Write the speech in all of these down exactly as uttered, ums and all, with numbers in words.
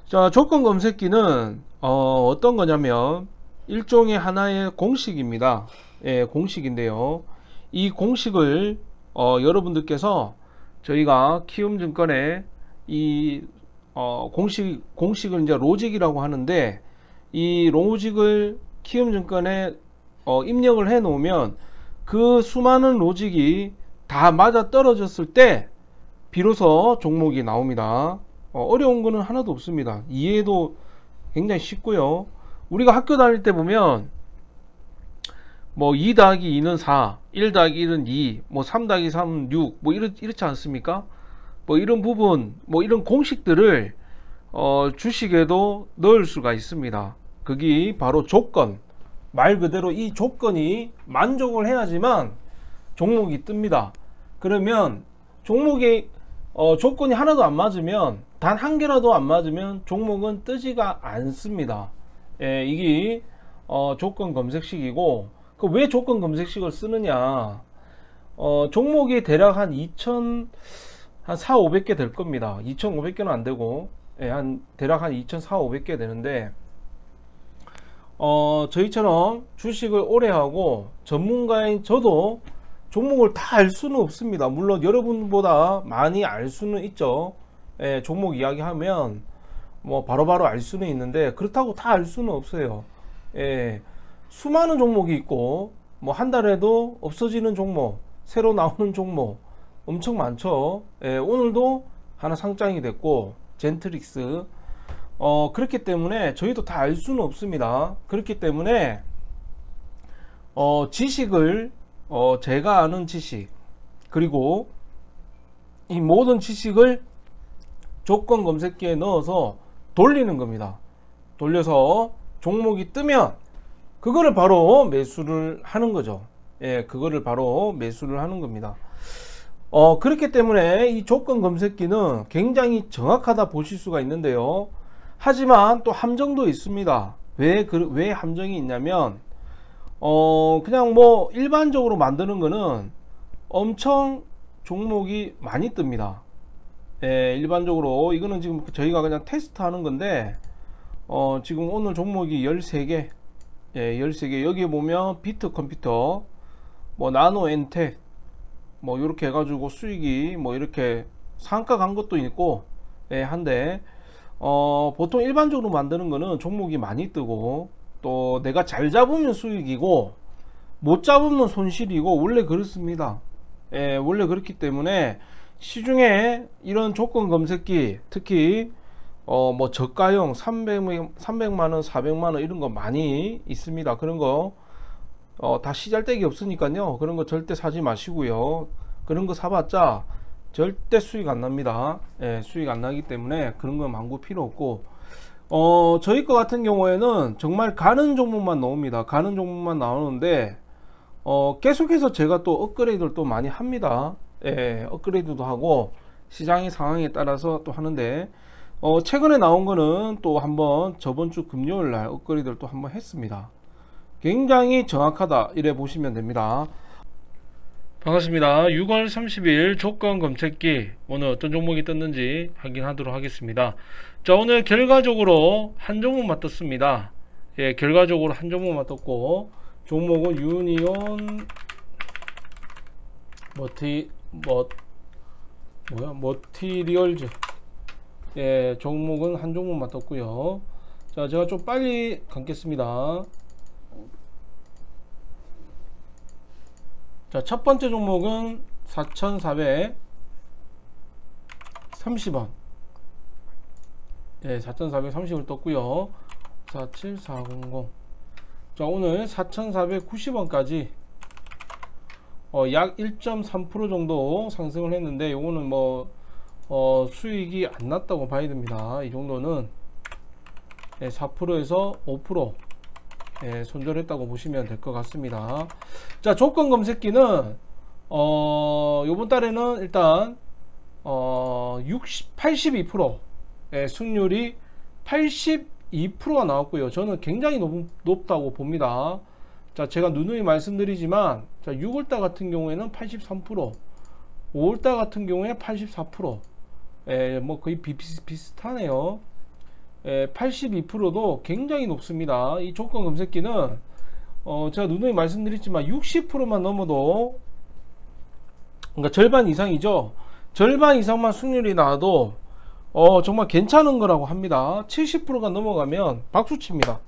자, 조건 검색기는 어, 어떤 거냐면 일종의 하나의 공식입니다. 예, 공식인데요. 이 공식을 어, 여러분들께서 저희가 키움증권의 이 어, 공식 공식을 이제 로직이라고 하는데, 이 로직을 키움증권에 어, 입력을 해 놓으면 그 수많은 로직이 다 맞아 떨어졌을 때 비로소 종목이 나옵니다. 어, 어려운 거는 하나도 없습니다. 이해도 굉장히 쉽고요. 우리가 학교 다닐 때 보면 뭐 이 더하기 이는 사, 일 더하기 일은 이, 뭐 삼 더하기 삼은 육, 뭐 이렇, 이렇지 않습니까? 뭐 이런 부분, 뭐 이런 공식들을 어, 주식에도 넣을 수가 있습니다. 그게 바로 조건. 말 그대로 이 조건이 만족을 해야지만 종목이 뜹니다. 그러면 종목이 어, 조건이 하나도 안 맞으면, 단 한 개라도 안 맞으면 종목은 뜨지가 않습니다. 예, 이게 어, 조건 검색식이고, 그 왜 조건 검색식을 쓰느냐? 어, 종목이 대략 한 이천, 한 사천오백 개 될 겁니다. 이천오백 개는 안 되고, 예, 한 대략 한 이천사천오백 개 되는데, 어, 저희처럼 주식을 오래 하고 전문가인 저도 종목을 다 알 수는 없습니다. 물론 여러분보다 많이 알 수는 있죠. 예, 종목 이야기하면 뭐 바로바로 알 수는 있는데, 그렇다고 다 알 수는 없어요. 예, 수많은 종목이 있고, 뭐 한 달에도 없어지는 종목, 새로 나오는 종목 엄청 많죠. 예, 오늘도 하나 상장이 됐고, 젠트릭스. 어, 그렇기 때문에 저희도 다 알 수는 없습니다. 그렇기 때문에 어, 지식을 어, 제가 아는 지식, 그리고 이 모든 지식을 조건 검색기에 넣어서 돌리는 겁니다. 돌려서 종목이 뜨면 그거를 바로 매수를 하는 거죠. 예, 그거를 바로 매수를 하는 겁니다. 어, 그렇기 때문에 이 조건 검색기는 굉장히 정확하다 보실 수가 있는데요. 하지만 또 함정도 있습니다. 왜, 그, 왜 함정이 있냐면, 어, 그냥 뭐 일반적으로 만드는 거는 엄청 종목이 많이 뜹니다. 예, 일반적으로 이거는 지금 저희가 그냥 테스트 하는 건데, 어, 지금 오늘 종목이 열세 개, 예, 열세 개. 여기에 보면 비트 컴퓨터, 뭐 나노 엔텍, 뭐 이렇게 해가지고 수익이 뭐 이렇게 상가 간 것도 있고, 예, 한데, 어, 보통 일반적으로 만드는 거는 종목이 많이 뜨고, 또 내가 잘 잡으면 수익이고 못 잡으면 손실이고, 원래 그렇습니다. 예, 원래 그렇기 때문에 시중에 이런 조건 검색기, 특히 어, 뭐 저가형 삼백만 원, 사백만 원 이런 거 많이 있습니다. 그런 거 어, 다 시잘데기 없으니까요. 그런 거 절대 사지 마시고요. 그런 거 사봤자 절대 수익 안 납니다. 예, 수익 안 나기 때문에 그런 거 망구 필요 없고, 어, 저희 거 같은 경우에는 정말 가는 종목만 나옵니다. 가는 종목만 나오는데, 어, 계속해서 제가 또 업그레이드를 또 많이 합니다. 예, 업그레이드도 하고 시장의 상황에 따라서 또 하는데, 어, 최근에 나온 거는 또 한번 저번 주 금요일 날 업그레이드를 또 한번 했습니다. 굉장히 정확하다, 이래 보시면 됩니다. 반갑습니다. 유월 삼십일 조건 검색기, 오늘 어떤 종목이 떴는지 확인하도록 하겠습니다. 자, 오늘 결과적으로 한 종목만 떴습니다. 예, 결과적으로 한 종목만 떴고, 종목은 유니온 머티 뭐 뭐야 머티리얼즈. 예, 종목은 한 종목만 떴고요. 자, 제가 좀 빨리 감겠습니다. 자, 첫 번째 종목은 사천사백삼십 원. 예, 사천사백삼십을 떴고요. 사칠사공공. 자, 오늘 사천사백구십 원까지 어, 약 일 점 삼 퍼센트 정도 상승을 했는데, 요거는 뭐 어, 수익이 안 났다고 봐야 됩니다. 이 정도는 예, 사 퍼센트에서 오 퍼센트 예, 손절했다고 보시면 될 것 같습니다. 자, 조건 검색기는 어, 요번 달에는 일단 어, 육십, 팔십이 퍼센트 예, 승률이 팔십이 퍼센트가 나왔고요. 저는 굉장히 높, 높다고 봅니다. 자, 제가 누누이 말씀드리지만, 자, 유월달 같은 경우에는 팔십삼 퍼센트, 오월달 같은 경우에 팔십사 퍼센트, 예, 뭐 거의 비슷비슷하네요. 팔십이 퍼센트도 굉장히 높습니다. 이 조건 검색기는 어, 제가 누누이 말씀드렸지만 육십 퍼센트만 넘어도, 그러니까 절반 이상이죠. 절반 이상만 승률이 나와도 어, 정말 괜찮은 거라고 합니다. 칠십 퍼센트가 넘어가면 박수칩니다.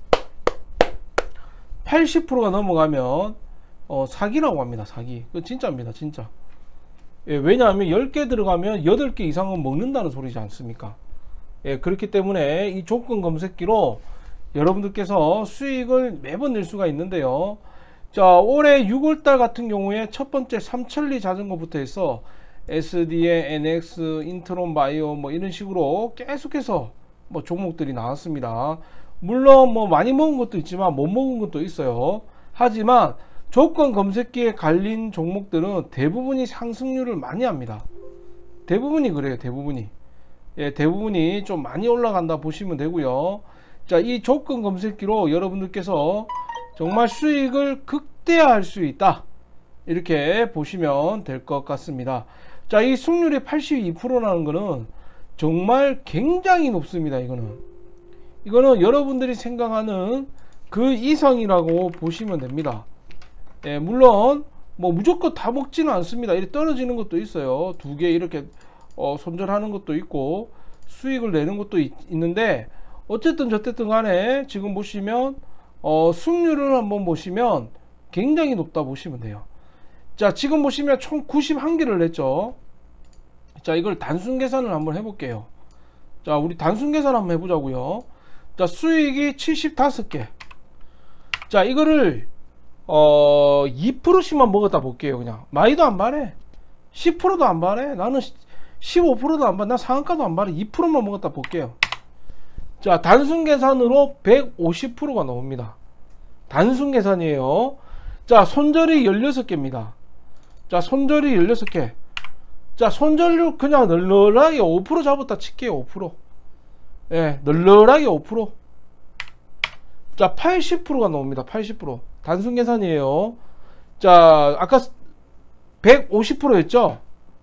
팔십 퍼센트가 넘어가면 어, 사기라고 합니다. 사기. 그 진짜입니다. 진짜. 예, 왜냐하면 열 개 들어가면 여덟 개 이상은 먹는다는 소리지 않습니까? 예, 그렇기 때문에 이 조건 검색기로 여러분들께서 수익을 매번 낼 수가 있는데요. 자, 올해 유월달 같은 경우에 첫 번째 삼천리 자전거부터 해서 에스디에, 엔엑스, 인트론 바이오 뭐 이런 식으로 계속해서 뭐 종목들이 나왔습니다. 물론 뭐 많이 먹은 것도 있지만 못 먹은 것도 있어요. 하지만 조건 검색기에 갈린 종목들은 대부분이 상승률을 많이 합니다. 대부분이 그래요. 대부분이. 예, 대부분이 좀 많이 올라간다 보시면 되고요. 자, 이 조건 검색기로 여러분들께서 정말 수익을 극대화할 수 있다, 이렇게 보시면 될 것 같습니다. 자, 이 승률이 팔십이 퍼센트라는 거는 정말 굉장히 높습니다. 이거는 이거는 여러분들이 생각하는 그 이상이라고 보시면 됩니다. 예, 물론 뭐 무조건 다 먹지는 않습니다. 이렇게 떨어지는 것도 있어요. 두 개 이렇게 어, 손절하는 것도 있고 수익을 내는 것도 있, 있는데 어쨌든 저쨌든 간에 지금 보시면 어, 승률을 한번 보시면 굉장히 높다 보시면 돼요. 자, 지금 보시면 총 구십일 개를 냈죠. 자, 이걸 단순 계산을 한번 해볼게요. 자, 우리 단순 계산 한번 해보자고요. 자, 수익이 칠십오 개. 자, 이거를 어, 이 퍼센트씩만 먹었다 볼게요. 그냥 많이도 안 바래. 십 퍼센트도 안 바래. 나는 십오 퍼센트도 안 바래. 나 상한가도 안 바래. 이 퍼센트만 먹었다 볼게요. 자, 단순 계산으로 백오십 퍼센트가 나옵니다. 단순 계산이에요. 자, 손절이 열여섯 개입니다. 자, 손절이 열여섯 개. 자, 손절률 그냥 널널하게 오 퍼센트 잡았다 칠게요. 오 퍼센트. 예, 널널하게 오 퍼센트. 자, 팔십 퍼센트가 나옵니다. 팔십 퍼센트. 단순 계산이에요. 자, 아까 백오십 퍼센트였죠?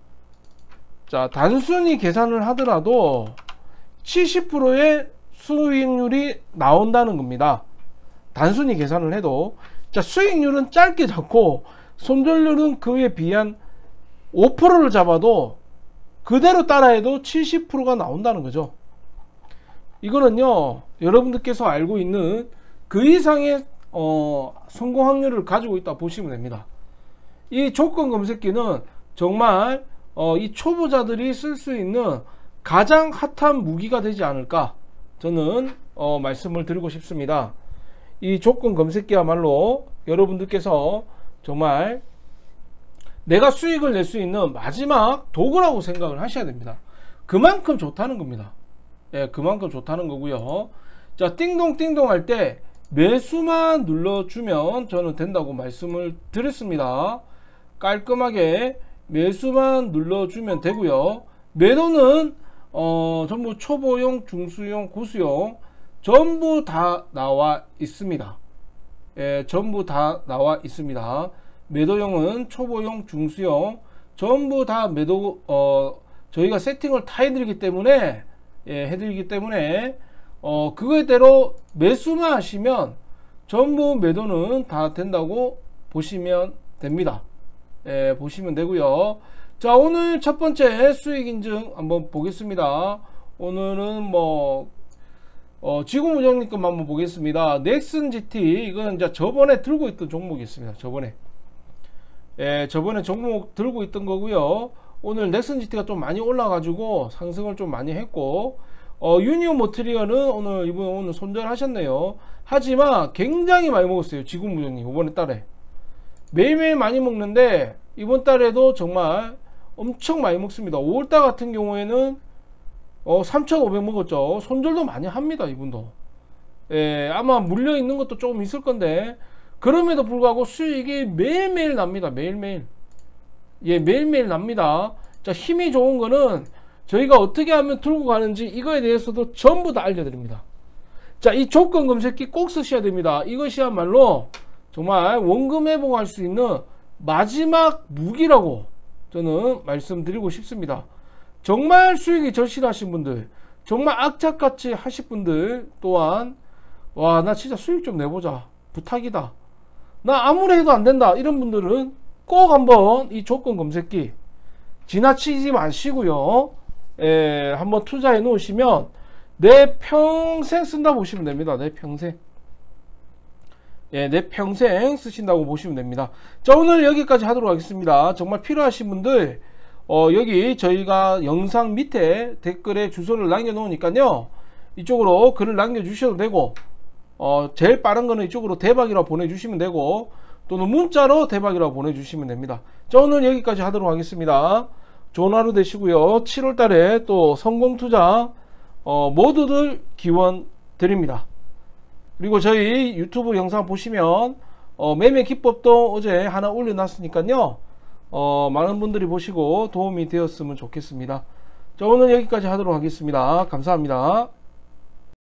자, 단순히 계산을 하더라도 칠십 퍼센트의 수익률이 나온다는 겁니다. 단순히 계산을 해도. 자, 수익률은 짧게 잡고 손절률은 그에 비한 오 퍼센트를 잡아도 그대로 따라해도 칠십 퍼센트가 나온다는 거죠. 이거는요, 여러분들께서 알고 있는 그 이상의 어, 성공 확률을 가지고 있다 보시면 됩니다. 이 조건 검색기는 정말 어, 이 초보자들이 쓸 수 있는 가장 핫한 무기가 되지 않을까, 저는 어, 말씀을 드리고 싶습니다. 이 조건 검색기야말로 여러분들께서 정말 내가 수익을 낼 수 있는 마지막 도구라고 생각을 하셔야 됩니다. 그만큼 좋다는 겁니다. 예, 그만큼 좋다는 거고요. 자, 띵동띵동 할 때 매수만 눌러주면 저는 된다고 말씀을 드렸습니다. 깔끔하게 매수만 눌러주면 되고요. 매도는 어, 전부 초보용, 중수용, 고수용 전부 다 나와 있습니다. 예, 전부 다 나와 있습니다. 매도용은 초보용, 중수용 전부 다 매도 어, 저희가 세팅을 다 해드리기 때문에 예, 해드리기 때문에 어, 그거대로 매수만 하시면 전부 매도는 다 된다고 보시면 됩니다. 예, 보시면 되고요. 자, 오늘 첫 번째 수익 인증 한번 보겠습니다. 오늘은 뭐 어, 지구무정님 것만 한번 보겠습니다. 넥슨 지티, 이건 이제 저번에 들고 있던 종목이 있습니다. 저번에 예, 저번에 종목 들고 있던 거고요. 오늘 넥슨 지티가 좀 많이 올라가지고 상승을 좀 많이 했고, 어, 유니온 머티리얼은 오늘 이번 오늘 손절하셨네요. 하지만 굉장히 많이 먹었어요. 지구무정님 이번에 달에 매일매일 많이 먹는데 이번 달에도 정말 엄청 많이 먹습니다. 오월달 같은 경우에는 어, 삼천오백 먹었죠. 손절도 많이 합니다. 이분도 예, 아마 물려 있는 것도 조금 있을 건데 그럼에도 불구하고 수익이 매일매일 납니다. 매일매일 예, 매일매일 납니다. 자, 힘이 좋은 거는 저희가 어떻게 하면 들고 가는지 이거에 대해서도 전부 다 알려드립니다. 자, 이 조건 검색기 꼭 쓰셔야 됩니다. 이것이야말로 정말 원금 회복할 수 있는 마지막 무기라고 저는 말씀드리고 싶습니다. 정말 수익이 절실하신 분들, 정말 악착같이 하실 분들 또한 와 나 진짜 수익 좀 내보자 부탁이다 나 아무리 해도 안 된다 이런 분들은 꼭 한번 이 조건 검색기 지나치지 마시고요. 예, 한번 투자해 놓으시면 내 평생 쓴다고 보시면 됩니다. 내 평생. 예, 내 평생 쓰신다고 보시면 됩니다. 자, 오늘 여기까지 하도록 하겠습니다. 정말 필요하신 분들 어, 여기 저희가 영상 밑에 댓글에 주소를 남겨 놓으니까요. 이쪽으로 글을 남겨 주셔도 되고 어, 제일 빠른 거는 이쪽으로 대박이라고 보내주시면 되고 또는 문자로 대박이라고 보내주시면 됩니다. 자, 오늘 여기까지 하도록 하겠습니다. 좋은 하루 되시고요. 칠월 달에 또 성공투자 어, 모두들 기원 드립니다. 그리고 저희 유튜브 영상 보시면 어, 매매 기법도 어제 하나 올려놨으니까요. 어, 많은 분들이 보시고 도움이 되었으면 좋겠습니다. 자, 오늘 여기까지 하도록 하겠습니다. 감사합니다.